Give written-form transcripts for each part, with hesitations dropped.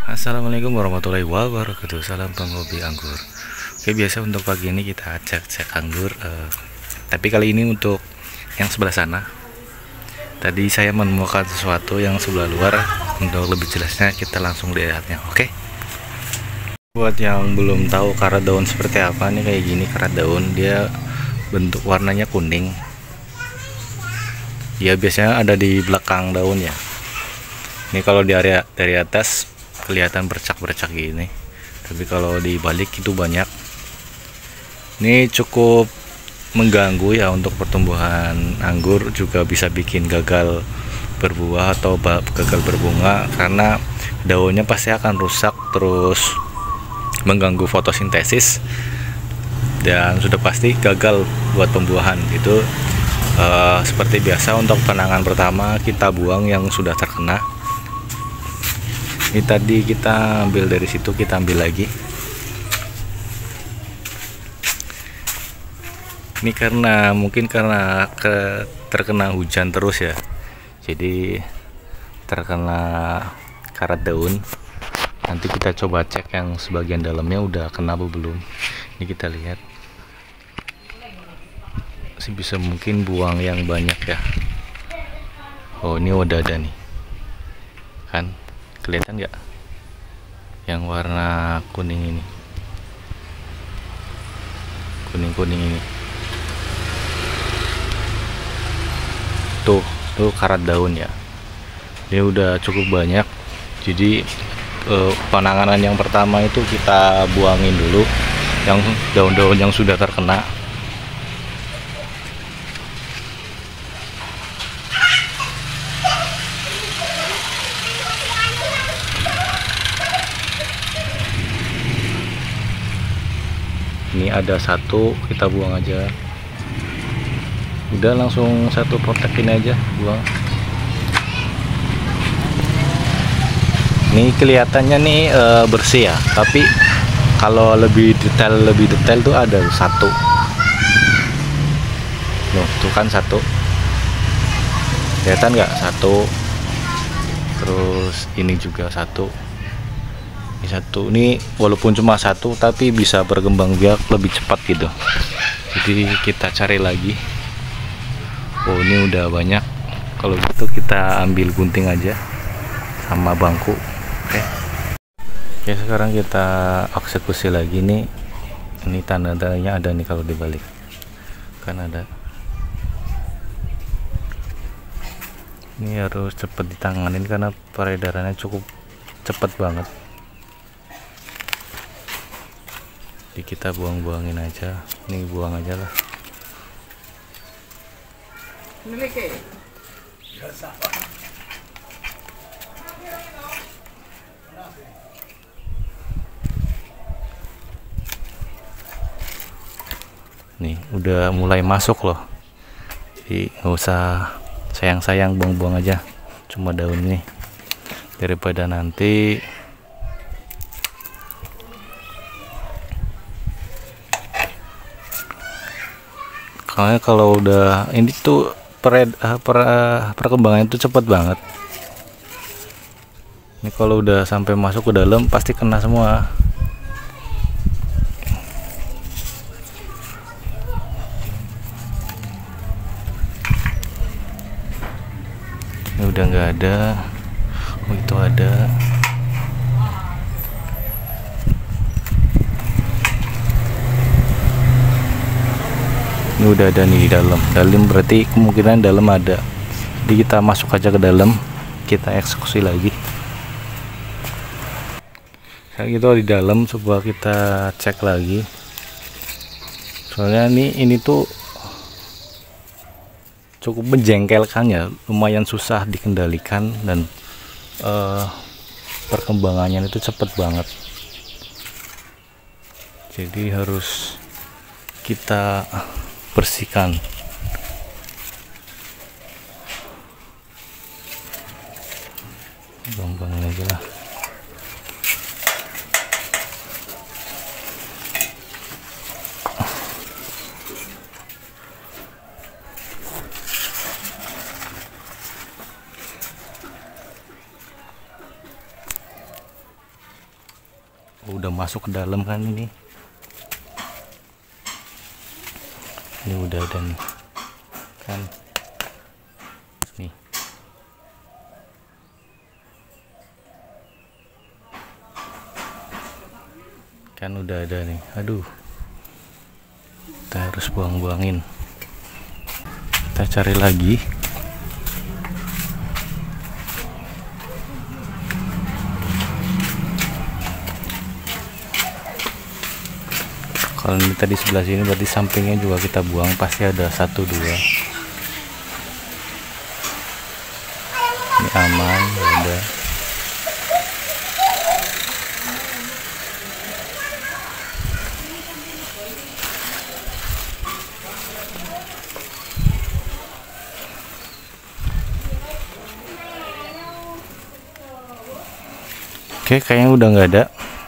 Assalamualaikum warahmatullahi wabarakatuh. Salam penghobi anggur. Oke, biasa untuk pagi ini kita cek anggur. Tapi kali ini untuk yang sebelah sana. Tadi saya menemukan sesuatu yang sebelah luar. Untuk lebih jelasnya kita langsung lihatnya. Oke. Buat yang belum tahu karat daun seperti apa nih, kayak gini karat daun. Dia bentuk warnanya kuning. Dia biasanya ada di belakang daun ya. Ini kalau di area dari atas kelihatan bercak-bercak gini, tapi kalau di balik itu banyak. Ini cukup mengganggu ya untuk pertumbuhan anggur, juga bisa bikin gagal berbuah atau gagal berbunga, karena daunnya pasti akan rusak, terus mengganggu fotosintesis, dan sudah pasti gagal buat pembuahan. Itu seperti biasa untuk penanganan pertama kita buang yang sudah terkena. Ini tadi kita ambil dari situ, kita ambil lagi. Ini mungkin karena terkena hujan terus ya, jadi terkena karat daun. Nanti kita coba cek yang sebagian dalamnya udah kena apa belum. Ini kita lihat. Bisa mungkin buang yang banyak ya. Oh, ini udah ada nih, kan? Kelihatan nggak yang warna kuning ini, kuning ini tuh karat daun ya. Ini udah cukup banyak, jadi penanganan yang pertama itu kita buangin dulu yang daun-daun yang sudah terkena. Ini ada satu, kita buang aja. Udah langsung satu protek ini aja buang. Ini kelihatannya nih bersih ya, tapi kalau lebih detail tuh ada satu. Loh, tuh kan satu. Kelihatan nggak? Satu. Terus ini juga satu. Ini walaupun cuma satu tapi bisa berkembang biak lebih cepat gitu, jadi kita cari lagi. Oh, ini udah banyak. Kalau gitu kita ambil gunting aja sama bangku. Oke, sekarang kita eksekusi lagi nih. Ini tanda-tandanya ada nih, kalau dibalik kan ada. Ini harus cepat ditanganin karena peredarannya cukup cepat banget. Jadi kita buang-buangin aja. Ini buang aja lah. Nih udah mulai masuk loh. Jadi nggak usah sayang-sayang, buang-buang aja cuma daun ini, daripada nanti kalau udah ini tuh perkembangannya itu cepat banget. Ini kalau udah sampai masuk ke dalam pasti kena semua. Ini udah nggak ada. Oh, itu ada. Ini udah ada nih di dalam berarti kemungkinan dalam ada. Jadi kita masuk aja ke dalam, kita eksekusi lagi. Sekarang kita di dalam, coba kita cek lagi. Soalnya ini tuh cukup menjengkelkan ya, lumayan susah dikendalikan, dan perkembangannya itu cepet banget. Jadi harus kita bersihkan. Buang-buangin aja lah. udah masuk ke dalam kan ini udah ada nih kan nih. Kan udah ada nih. Aduh, kita harus buang-buangin. Kita cari lagi. Kalau ini tadi sebelah sini berarti sampingnya juga kita buang, pasti ada 1, 2. Ini aman, udah. Oke, kayaknya udah nggak ada.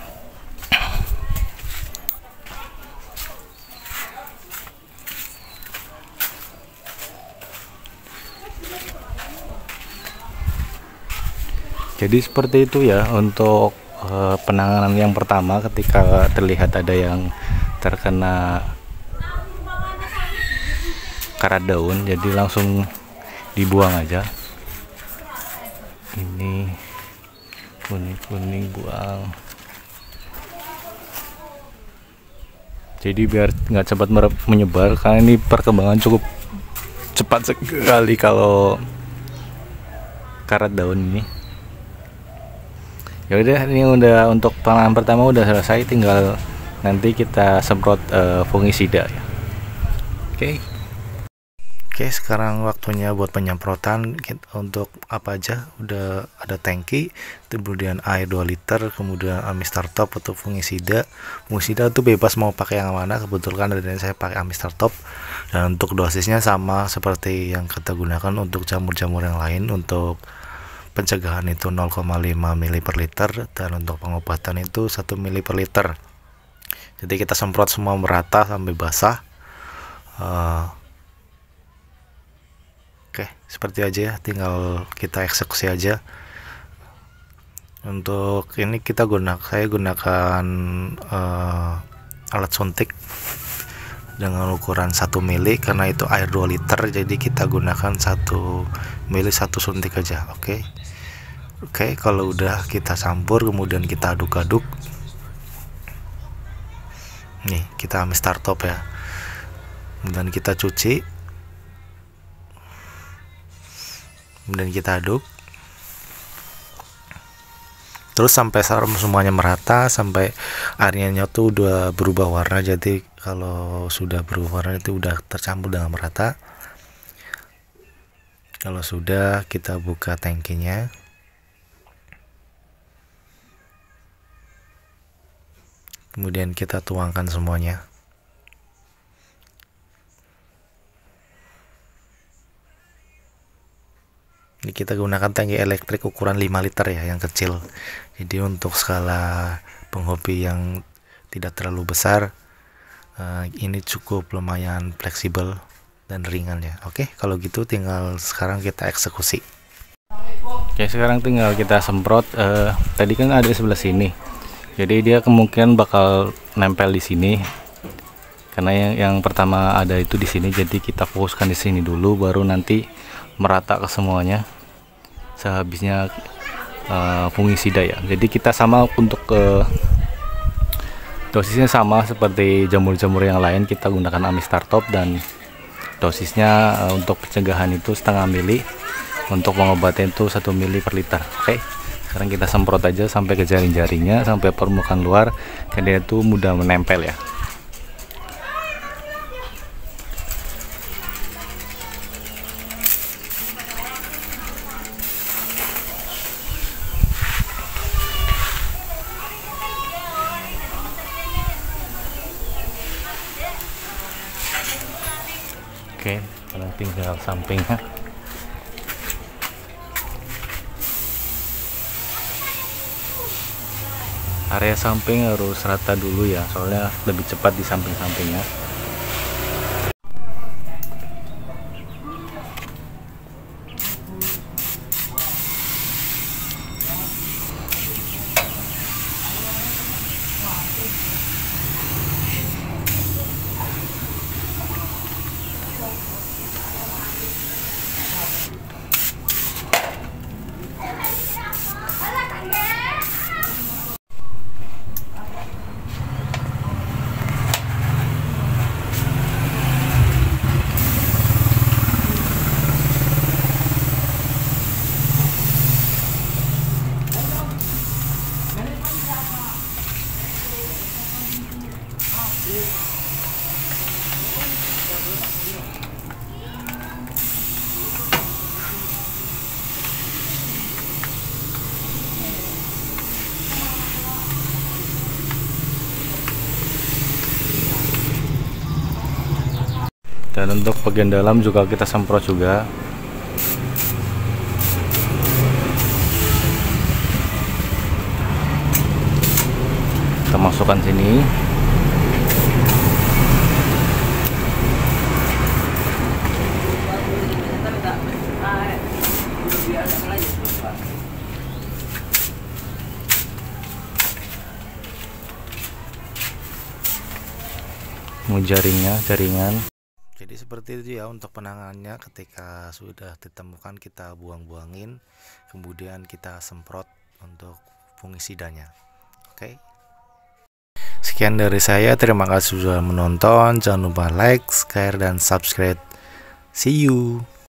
Jadi seperti itu ya untuk penanganan yang pertama ketika terlihat ada yang terkena karat daun, jadi langsung dibuang aja. Ini kuning-kuning buang. Jadi biar nggak cepat menyebar, karena ini perkembangan cukup cepat sekali kalau karat daun ini. Ya udah, ini udah untuk penanganan pertama udah selesai, tinggal nanti kita semprot fungisida ya. Oke, sekarang waktunya buat penyemprotan. Untuk apa aja, udah ada tangki, kemudian air 2 liter, kemudian Amistar Top untuk fungisida. Fungisida itu bebas mau pakai yang mana, kebetulan dari saya pakai Amistar Top. Dan untuk dosisnya sama seperti yang kita gunakan untuk jamur-jamur yang lain. Untuk pencegahan itu 0,5 ml per liter, dan untuk pengobatan itu 1 ml per liter. Jadi kita semprot semua merata sampai basah. Oke, seperti aja ya, tinggal kita eksekusi aja. Untuk ini saya gunakan alat suntik dengan ukuran 1 mili, karena itu air 2 liter, jadi kita gunakan 1 mili 1 suntik aja. Oke, kalau udah kita campur, kemudian kita aduk-aduk. Nih, kita Amistar Top ya. Kemudian kita cuci, kemudian kita aduk terus sampai semuanya merata, sampai airnya tuh udah berubah warna. Jadi kalau sudah berubah warna itu udah tercampur dengan merata. Kalau sudah, kita buka tangkinya. Kemudian kita tuangkan semuanya. Ini kita gunakan tangki elektrik ukuran 5 liter ya, yang kecil. Jadi untuk skala penghobi yang tidak terlalu besar, ini cukup lumayan fleksibel dan ringan ya. Oke, kalau gitu tinggal sekarang kita eksekusi. Oke, sekarang tinggal kita semprot. Tadi kan ada di sebelah sini, jadi dia kemungkinan bakal nempel di sini. Karena yang pertama ada itu di sini, jadi kita fokuskan di sini dulu, baru nanti merata ke semuanya sehabisnya fungisida ya. Jadi kita sama untuk dosisnya sama seperti jamur-jamur yang lain, kita gunakan Amistar Top, dan dosisnya untuk pencegahan itu 0,5 mili, untuk pengobatan itu 1 mili per liter. Oke, sekarang kita semprot aja sampai ke jaring-jaringnya, sampai permukaan luar, karena itu mudah menempel ya. Oke, sekarang tinggal sampingnya. Area samping harus rata dulu ya, soalnya lebih cepat di samping-sampingnya. Dan untuk bagian dalam juga kita semprot juga. Kita masukkan sini. Mau jaringan. Jadi seperti itu ya untuk penanganannya. Ketika sudah ditemukan kita buang-buangin, kemudian kita semprot untuk fungisidanya. Oke. Sekian dari saya, terima kasih sudah menonton. Jangan lupa like, share, dan subscribe. See you.